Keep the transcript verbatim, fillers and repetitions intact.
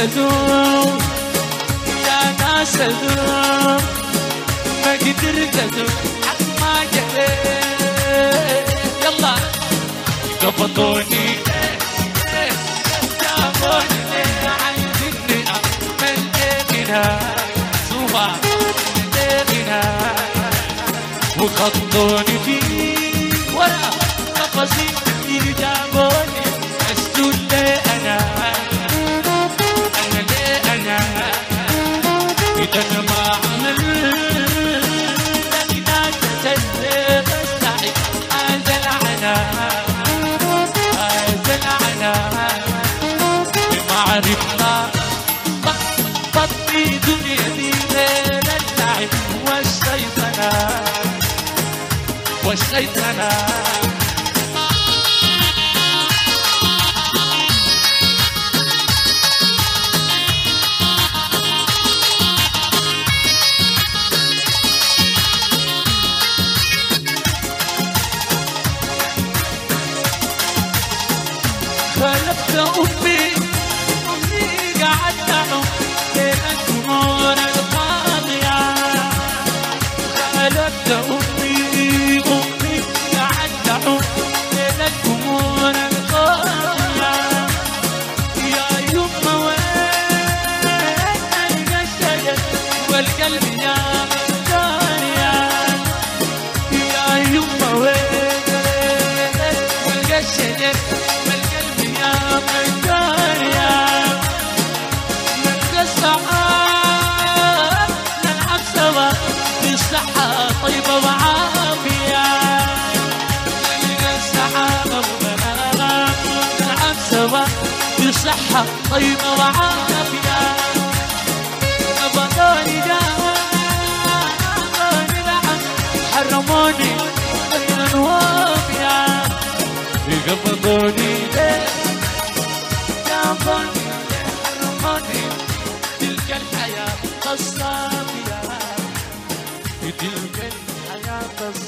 أذوق يا ناس أذوق ما قدرت أذوق حق ما جريت يلا قبضوني جابوني عايزيني أعمل إيدنا سوا إيدنا وخطوني في ورا قفصي جابوني أسجد لي أنا أنا لي أنا إذا أنا ما عمل لكن أتسلم أستعد هذا العناء هذا العناء بمعرفة بطي دنيا دي بين اللعب والشيطنة والشيطنة خلفت أمي أمي قعدت أعوم بين الأمور الفاضية خلفت أمي أمي قعدت أعوم بين الأمور الفاضية يا يما وين ألقى الشجر والقلب يا مجارية يا يما وين ألقى الشجر نلعب سوا بالصحة طيبة وعافية نلقى السحابة وبنات نلعب سوا بالصحة طيبة وعافية قبضوني قبضوني نعم حرموني غير وافية قبضوني ليه جابوني حرموني تلك الحياة الصافية تلك الحياة الصافية